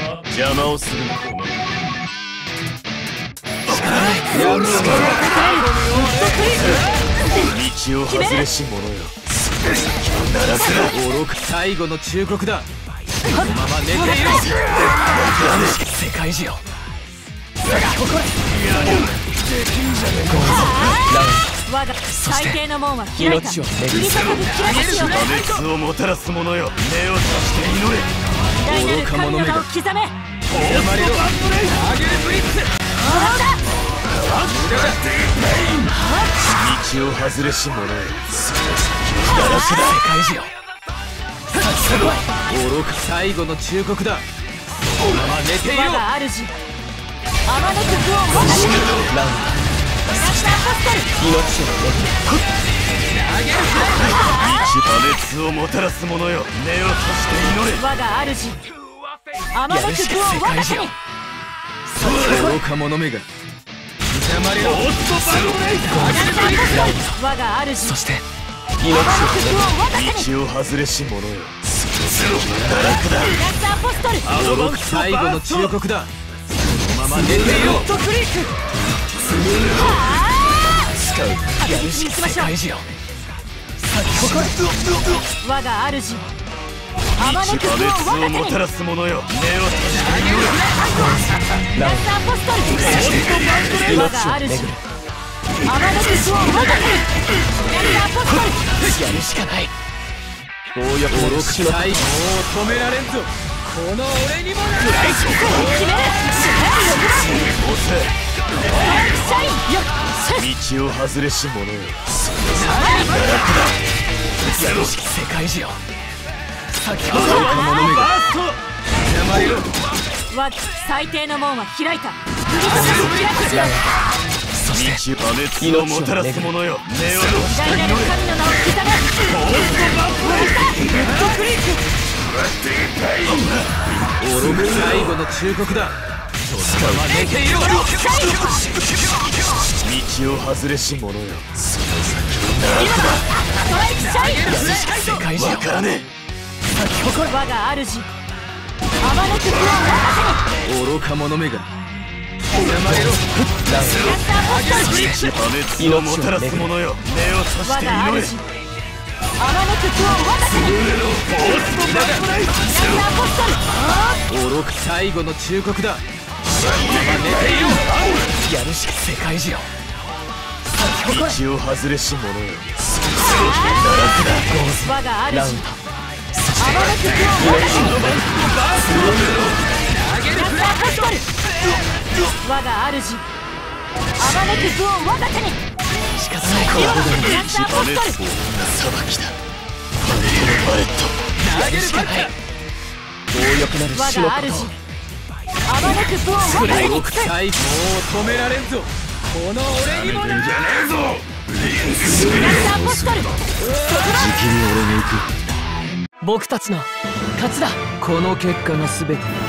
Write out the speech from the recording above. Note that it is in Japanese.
邪魔をするな。道を外れし者よ。 最後の忠告だ。このまま寝ていろ。世界中よ。 我が最低の門は開いた。 命を巡る切り裂くきらめしよ。 破滅をもたらす者よ。目をさして祈れ。 偉大なる神の名を刻め。 刻まれろ。アゲルブリッツ。 道を外れし者よ。 世界中よ。愚か。最後の忠告だ。このまま寝ていろ。 我が主あまねく不を我が手に。 ラウンラスターポストル。 命を破滅をもたらす者よ。目をさして祈れ。 我が主あまねく不を我が手に。 愚か者めが刻まれろ。 我が主そして命を我が手に。 道を外れし者よ。 ラスターポストル。 愚か。最後の忠告だ。このまま寝ていろ。 確実に行きましょう。 世界中よ。 我が主あまねく不を我破滅をもが手に。 たらす者よ。目をさして祈れ。 ラスターポストル。我が主あまねく不を我が手に。ラスターポストル。 やるしかない。強欲の6種の最後を止められんぞ。この俺にもな。 決める。シャインよっ。 道を外れし者よ。 世界中よ。先ほどの者めが刻まれろ。 我最低の門は開いた。開くじゃん。 そして破滅をもたらす者よ。目をさ偉大なる神の名を刻め。 愚か。最後の忠告だ。そのまま寝ていろ。 道を外れし者よ。 ストライクシャイン。 世界中わからね我が主あまねく不を我が愚か者めが刻まれろ。 手に。ラスターポストル。 え。破滅をもたらす者よ。目をさして我が祈れ。 主あまねく不を我が手に。ラスターポストル。 愚か。最後の忠告だ。そのまま寝ていろ。やるしか世界中よ。 道を外れし者よ。 我が主ラウンド。 あまねく不を我が手に。ラスターポストル。我が主あまねく不を我が手に。 仕方ない。 ラスターポストル。 裁きだ。バレット。 投げるしかない。強欲なる我死のこが主あまねく不を我が手に。 と。最後を止められんぞ。この俺にもな。 ラスターポストル。 僕たちの勝ちだ。この結果が全て。